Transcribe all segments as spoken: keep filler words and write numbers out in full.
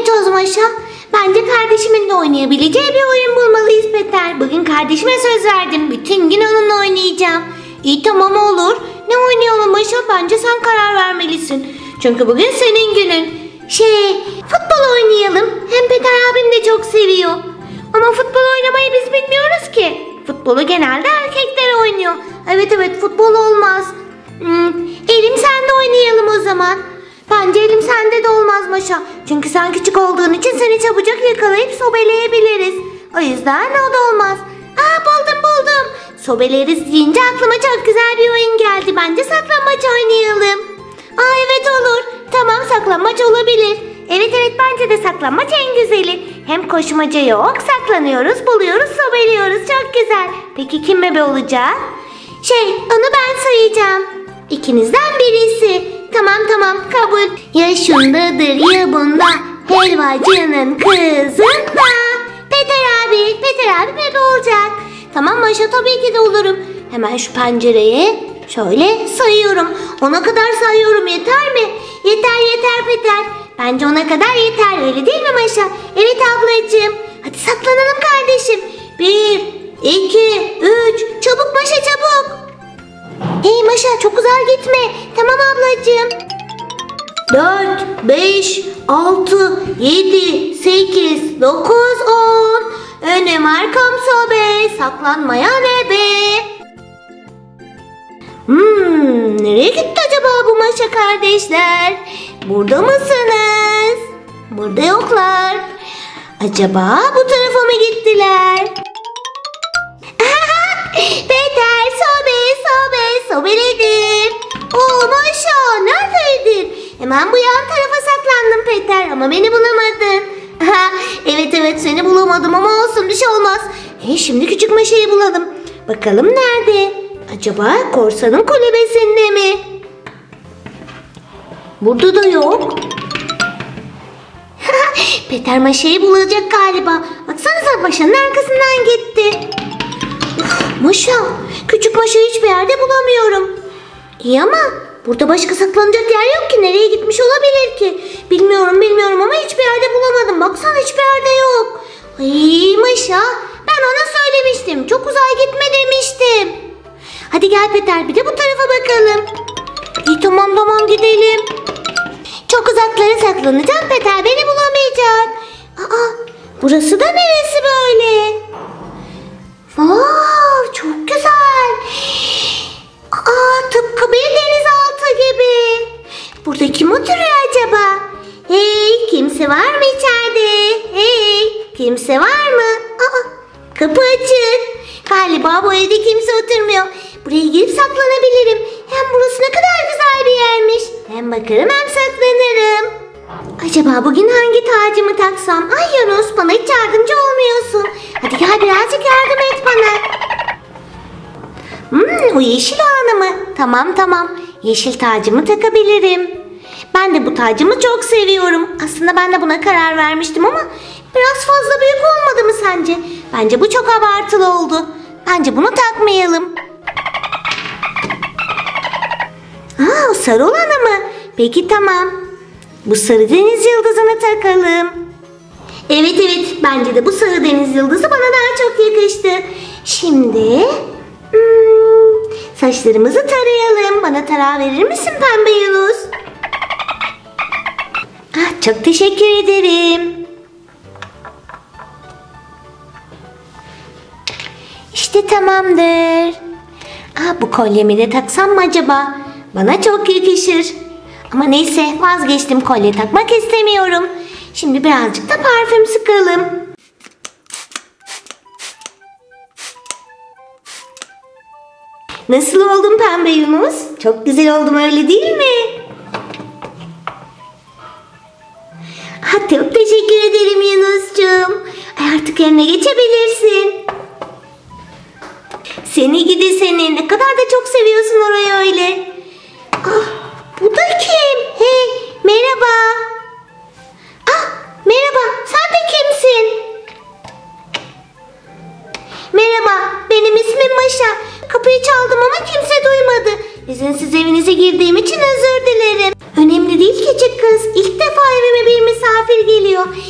toz Maşa. Bence kardeşimin de oynayabileceği bir oyun bulmalıyız Peter. Bugün kardeşime söz verdim. Bütün gün onunla oynayacağım. İyi tamam olur. Ne oynayalım Maşa? Bence sen karar vermelisin. Çünkü bugün senin günün. Şey, futbol oynayalım. Hem Peter abim de çok seviyor. Ama futbol oynamayı biz bilmiyoruz ki. Futbolu genelde erkekler oynuyor. Evet evet, futbol olmaz. Hmm, Elim sende oynayalım o zaman. Bence elim sende de olmaz Maşa. Çünkü sen küçük olduğun için seni çabucak yakalayıp sobeleyebiliriz. O yüzden o da olmaz. Aa, buldum buldum. Sobeleriz deyince aklıma çok güzel bir oyun geldi. Bence saklambaç oynayalım. Aa evet olur. Tamam, saklambaç olabilir. Evet evet, bence de saklambaç en güzeli. Hem koşmaca yok, saklanıyoruz, buluyoruz, sobeliyoruz. Çok güzel. Peki kim bebe olacak? Şey, onu ben sayacağım. İkinizden birisi. Tamam tamam, kabul. Ya şundadır ya bunda, helvacının kızında. Peter abi, Peter abi bebe olacak. Tamam Maşa, tabii ki de olurum. Hemen şu pencereye şöyle sayıyorum. Ona kadar sayıyorum, yeter mi? Yeter yeter Peter. Bence ona kadar yeter, öyle değil mi Maşa? Evet ablacığım. Hadi saklanalım kardeşim. Bir, iki, üç. Çabuk Maşa, çabuk. Hey Maşa, çok uzağa gitme. Tamam ablacığım. Dört, beş, altı, yedi, sekiz, dokuz, on. Önüm arkam sobe, saklanmaya ne be? Hmm, nereye gitti acaba bu Maşa kardeşler? Burada mısınız? Burada yoklar. Acaba bu tarafa mı gittiler? Peter, sobe, sobe, sobeledim. Oo Maşa, neredeydin? Hemen bu yan tarafa saklandım Peter, ama beni bulamadın. Evet evet, seni bulamadım ama olsun, bir şey olmaz. Hey, şimdi küçük Maşa'yı bulalım. Bakalım nerede? Acaba korsanın kulübesinde mi? Burada da yok. Peter Maşa'yı bulacak galiba. Baksanıza, Maşa'nın arkasından gitti. Uf, Maşa, küçük Maşa'yı hiçbir yerde bulamıyorum. İyi ama burada başka saklanacak yer yok ki. Nereye gitmiş olabilir ki? Bilmiyorum bilmiyorum ama hiçbir yerde bulamadım. Baksana, hiçbir yerde yok. Ay Maşa, ben ona söylemiştim. Çok uzağa gitme demiştim. Hadi gel Peter, bir de bu tarafa bakalım. İyi tamam tamam, gidelim. Çok uzaklara saklanacağım, Peter beni bulamayacak. Aa, burası da neresi böyle? Wow, çok güzel. Aa, tıpkı bir denizaltı gibi. Burada kim oturuyor acaba? Hey, kimse var mı içeride? Hey, kimse var mı? Aa, kapı açık. Galiba bu evde kimse oturmuyor. Buraya girip saklanabilirim. Hem burası ne kadar güzel bir yermiş. Hem bakarım hem saklanırım. Acaba bugün hangi tacımı taksam? Ay Yunus, bana hiç yardımcı olmuyorsun. Hadi gel, birazcık yardım et bana. Hmm, o yeşil olanı mı? Tamam tamam. Yeşil tacımı takabilirim. Ben de bu tacımı çok seviyorum. Aslında ben de buna karar vermiştim ama biraz fazla büyük olmadı mı sence? Bence bu çok abartılı oldu. Bence bunu takmayalım. Aa, o sarı olanı mı? Peki tamam. Bu sarı deniz yıldızını takalım. Evet evet, bence de bu sarı deniz yıldızı bana daha çok yakıştı. Şimdi hmm, saçlarımızı tarayalım. Bana tarağı verir misin pembe Yunus? Ah, çok teşekkür ederim. İşte tamamdır. Ah, bu kolyemi de taksam mı acaba? Bana çok yakışır. Ama neyse, vazgeçtim, kolye takmak istemiyorum. Şimdi birazcık da parfüm sıkalım. Nasıl oldum pembe Yunus? Çok güzel oldum, öyle değil mi? Ha, çok teşekkür ederim Yunus'cum. Artık yerine geçebilirsin. Seni gidi seni, ne kadar da çok seviyorsun orayı öyle. Ah, bu da kim? Hey, merhaba. Ah, merhaba, sen de kimsin? Merhaba, benim ismim Maşa. Kapıyı çaldım ama kimse duymadı. İzinsiz evinize girdiğim için özür dilerim. Önemli değil küçük kız. İlk defa evime bir misafir geliyor.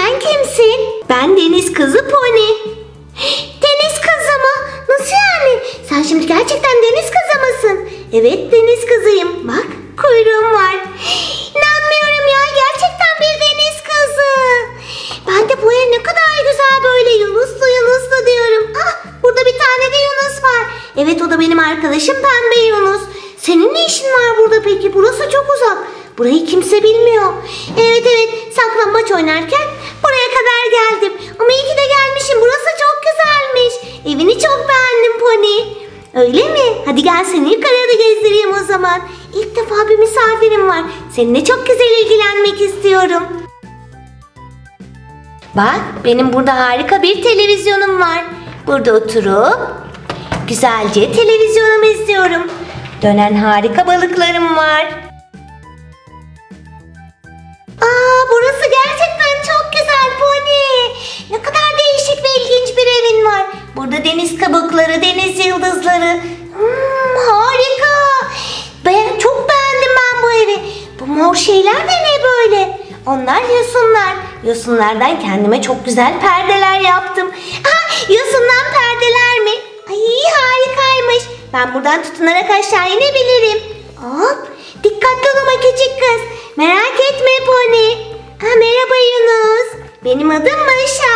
Sen kimsin? Ben deniz kızı Pony. Deniz kızı mı? Nasıl yani? Sen şimdi gerçekten deniz kızı mısın? Evet, deniz kızıyım. Bak, kuyruğum var. İnanmıyorum ya, gerçekten bir deniz kızı. Ben de bu ev ne kadar güzel, böyle yunuslu yunuslu diyorum. Ah, burada bir tane de Yunus var. Evet, o da benim arkadaşım Pembe Yunus. Senin ne işin var burada peki? Burası çok uzak. Burayı kimse bilmiyor. Evet evet, saklambaç oynarken buraya kadar geldim. Ama iyi ki de gelmişim. Burası çok güzelmiş. Evini çok beğendim Pony. Öyle mi? Hadi gel seni yukarıda gezdireyim o zaman. İlk defa bir misafirim var. Seninle çok güzel ilgilenmek istiyorum. Bak, benim burada harika bir televizyonum var. Burada oturup güzelce televizyonumu izliyorum. Dönen harika balıklarım var. Aa, burası gerçekten çok güzel Pony. Ne kadar değişik ve ilginç bir evin var. Burada deniz kabukları, deniz yıldızları. Hmm, harika. Ben çok beğendim ben bu evi. Bu mor şeyler de ne böyle? Onlar yosunlar. Yosunlardan kendime çok güzel perdeler yaptım. Ah, yosundan perdeler mi? Ay, harikaymış. Ben buradan tutunarak aşağı inebilirim. Hop, dikkatli ol ama küçük kız. Merak etme Pony. Ha, merhaba Yunus. Benim adım Maşa.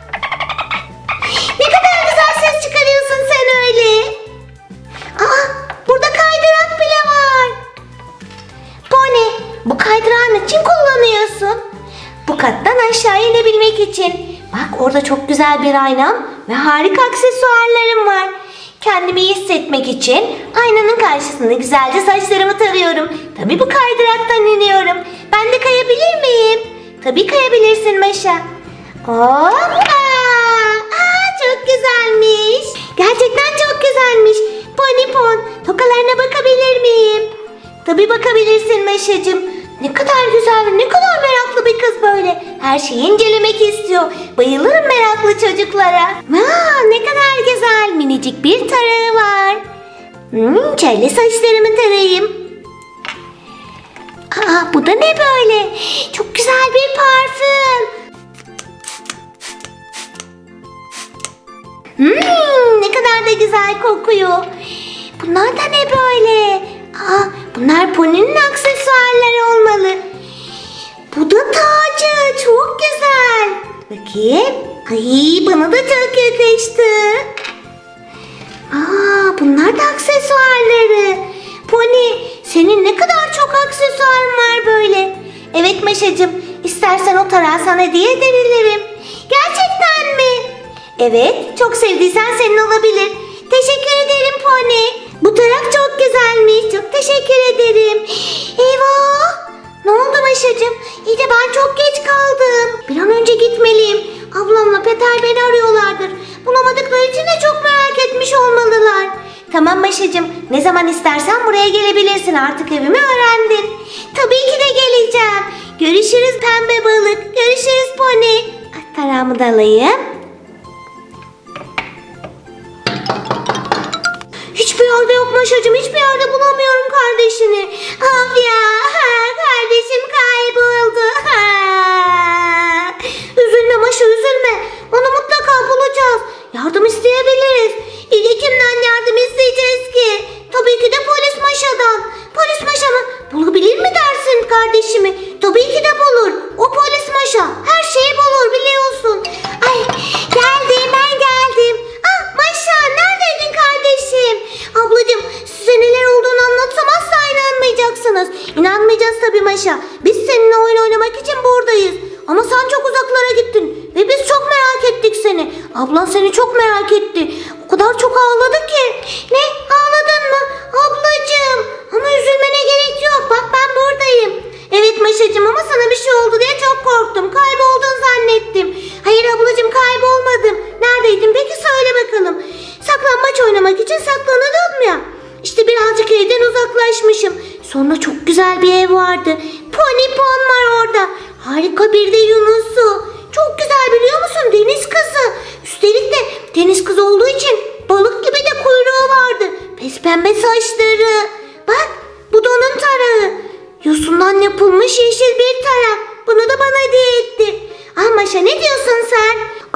Ne kadar güzel ses çıkarıyorsun sen öyle. Aa, burada kaydırak bile var. Pony, bu kaydırağı ne için kullanıyorsun? Bu kattan aşağı inebilmek için. Bak, orada çok güzel bir aynam ve harika aksesuarlarım var. Kendimi iyi hissetmek için aynanın karşısında güzelce saçlarımı tarıyorum. Tabii bu kaydıraktan iniyorum. Ben de kayabilir miyim? Tabii kayabilirsin Maşa. Hoppa! Aa, çok güzelmiş. Gerçekten çok güzelmiş. Pony Pon, tokalarına bakabilir miyim? Tabii bakabilirsin Maşacığım. Ne kadar güzel, ne kadar meraklı bir kız böyle. Her şeyi incelemek istiyor. Bayılırım meraklı çocuklara. Aa, ne kadar güzel, minicik bir tarağı var. Hmm, çelle saçlarımı tarayayım. Aa, bu da ne böyle? Çok güzel bir parfüm. Hmm, ne kadar da güzel kokuyor. Bunlar da ne böyle? Aa, bunlar Pony'nin aksesuarları olmalı. Bu da tacı, çok güzel. Bakayım. Ay, bana da çok yakıştı. Aa, bunlar da aksesuarları. Pony, senin ne kadar çok aksesuarın var böyle. Evet Maşacığım, istersen o tarağı sana hediye edebilirim. Gerçekten mi? Evet, çok sevdiysen senin olabilir. Teşekkür ederim Pony. Bu tarak çok güzelmiş. Çok teşekkür ederim. Eyvah! Ne oldu Maşacığım? İyi de ben çok geç kaldım. Bir an önce gitmeliyim. Ablamla Peter beni arıyorlardır. Bulamadıkları için de çok merak etmiş olmalılar. Tamam Maşacığım. Ne zaman istersen buraya gelebilirsin. Artık evimi öğrendin. Tabii ki de geleceğim. Görüşürüz pembe balık. Görüşürüz Pony. Tarağımı da alayım. Hiçbir yerde yok Maşacığım. Hiçbir yerde bulamıyorum kardeşini. Of ya. Kardeşim kayboldu. Üzülme Maşa, üzülme. Onu mutlaka bulacağız. Yardım isteyebiliriz. İyi, kimden yardım isteyeceğiz ki? Tabii ki de polis Maşa'dan. Polis Maşa mı? Bulabilir mi dersin kardeşimi? Tabii ki de bulur. O polis Maşa her şeyi bulur, biliyorsun. Ay, geldim ben geldim. Ah Maşa, neredeydin kardeşim? Ablacığım, size neler olduğunu anlatsam asla inanmayacaksınız. İnanmayacağız tabii Maşa. Biz seninle oyun oynamak için buradayız. Ama sen çok uzaklara gittin ve biz çok merak ettik seni. Ablan seni çok merak etti. O kadar çok ağladı ki. Ne? Ağladın mı? Ablacığım. Ama üzülmene gerek yok. Bak ben buradayım. Evet Maşacığım, ama sana bir şey oldu diye çok korktum. Kayboldun zannettim. Hayır ablacığım, kaybolmadım. Neredeydin peki, söyle bakalım. Saklambaç oynamak için saklanıyordum ya. İşte birazcık evden uzaklaşmışım. Sonra çok güzel bir ev vardı. Pony Pon var orada. Harika bir de Yunus'u. Çok güzel, biliyor musun? Deniz kızı. Üstelik de deniz kızı olduğu için balık gibi de kuyruğu vardı. Pespembe saçları. Bak, bu da onun tarağı. Yosundan yapılmış yeşil bir tarak. Bunu da bana hediye etti. Ah Maşa,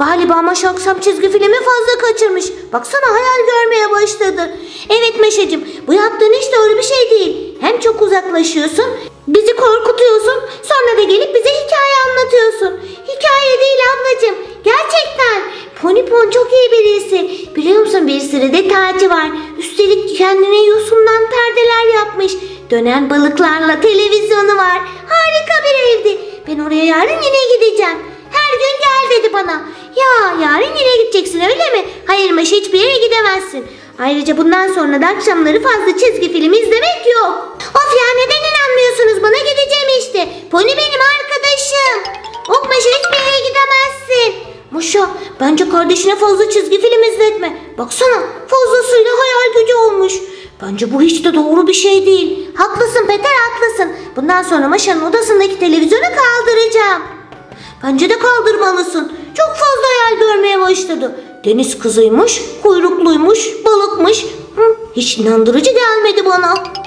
Galiba Maşa akşam çizgi filmi fazla kaçırmış. Baksana hayal görmeye başladı. Evet Maşacığım, bu yaptığın hiç doğru bir şey değil. Hem çok uzaklaşıyorsun, bizi korkutuyorsun, sonra da gelip bize hikaye anlatıyorsun. Hikaye değil ablacığım, gerçekten. Ponipon çok iyi birisi. Biliyor musun, bir sürü de tacı var. Üstelik kendine yosundan perdeler yapmış. Dönen balıklarla televizyonu var. Harika bir evdi. Ben oraya yarın yine gideceğim. Her gün gel dedi bana. Ya yarın yine gideceksin öyle mi? Hayır Maşa, hiçbir yere gidemezsin. Ayrıca bundan sonra da akşamları fazla çizgi film izlemek yok. Of ya, neden inanmıyorsunuz bana? Gideceğim işte. Pony benim arkadaşım. Ok Maşa, hiçbir yere gidemezsin. Maşa, bence kardeşine fazla çizgi film izletme. Baksana, fazlasıyla hayal gücü olmuş. Bence bu hiç de doğru bir şey değil. Haklısın Peter, haklısın. Bundan sonra Maşa'nın odasındaki televizyonu kaldıracağım. Bence de kaldırmalısın. Çok fazla hayal görmeye başladı. Deniz kızıymış, kuyrukluymuş, balıkmış. Hı, hiç inandırıcı gelmedi bana.